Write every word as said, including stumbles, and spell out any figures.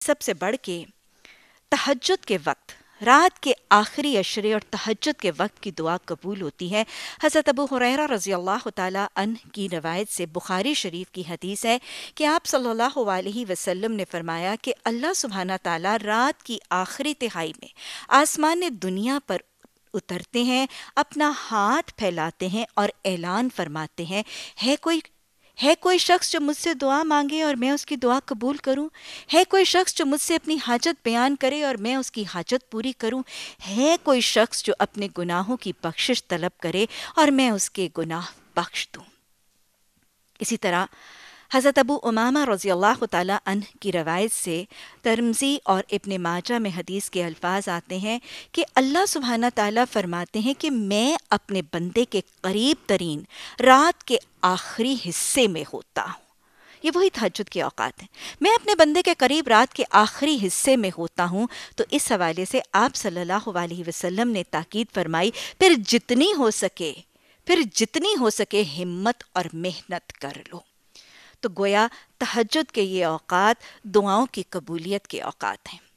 سب سے بڑھ کے تہجد کے وقت، رات کے آخری عشرے اور تہجد کے وقت کی دعا قبول ہوتی ہے۔ حضرت ابو ہریرہ رضی اللہ تعالیٰ عنہ کی روایت سے بخاری شریف کی حدیث ہے کہ آپ صلی اللہ علیہ وسلم نے فرمایا کہ اللہ سبحانہ تعالیٰ رات کی آخری تہائی میں آسمان دنیا پر اترتے ہیں، اپنا ہاتھ پھیلاتے ہیں اور اعلان فرماتے ہیں، ہے کوئی ہے کوئی شخص جو مجھ سے دعا مانگے اور میں اس کی دعا قبول کروں؟ ہے کوئی شخص جو مجھ سے اپنی حاجت بیان کرے اور میں اس کی حاجت پوری کروں؟ ہے کوئی شخص جو اپنے گناہوں کی بخشش طلب کرے اور میں اس کے گناہ بخش دوں؟ اسی طرح حضرت ابو امامہ رضی اللہ تعالیٰ عنہ کی روایت سے ترمذی اور ابن ماجہ میں حدیث کے الفاظ آتے ہیں کہ اللہ سبحانہ تعالیٰ فرماتے ہیں کہ میں اپنے بندے کے قریب ترین رات کے آخری حصے میں ہوتا ہوں۔ یہ وہی تہجد کے اوقات ہیں، میں اپنے بندے کے قریب رات کے آخری حصے میں ہوتا ہوں۔ تو اس حوالے سے آپ صلی اللہ علیہ وسلم نے تاکید فرمائی، پھر جتنی ہو سکے پھر جتنی ہو سکے ہمت اور محنت کر لو۔ تو گویا تہجد کے یہ اوقات دعاؤں کی قبولیت کے اوقات ہیں۔